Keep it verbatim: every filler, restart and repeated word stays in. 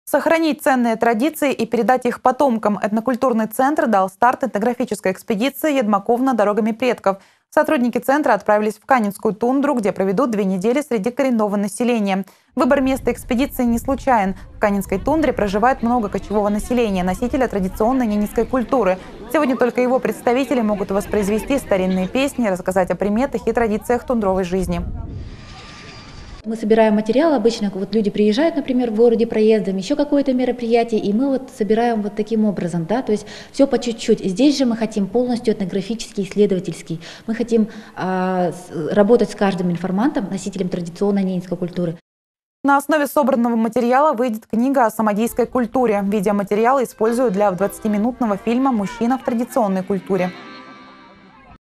Сохранить ценные традиции и передать их потомкам. Этнокультурный центр дал старт этнографической экспедиции «Едмаковна. Дорогами предков». Сотрудники центра отправились в Канинскую тундру, где проведут две недели среди коренного населения. Выбор места экспедиции не случайен. В Канинской тундре проживает много кочевого населения, носителя традиционной ненецкой культуры. Сегодня только его представители могут воспроизвести старинные песни, рассказать о приметах и традициях тундровой жизни. Мы собираем материал, обычно вот люди приезжают, например, в городе проездом, еще какое-то мероприятие, и мы вот собираем вот таким образом, да, то есть все по чуть-чуть. Здесь же мы хотим полностью этнографический, исследовательский. Мы хотим а, работать с каждым информантом, носителем традиционной ненецкой культуры. На основе собранного материала выйдет книга о самодийской культуре. Видеоматериалы используют для двадцатиминутного фильма «Мужчина в традиционной культуре».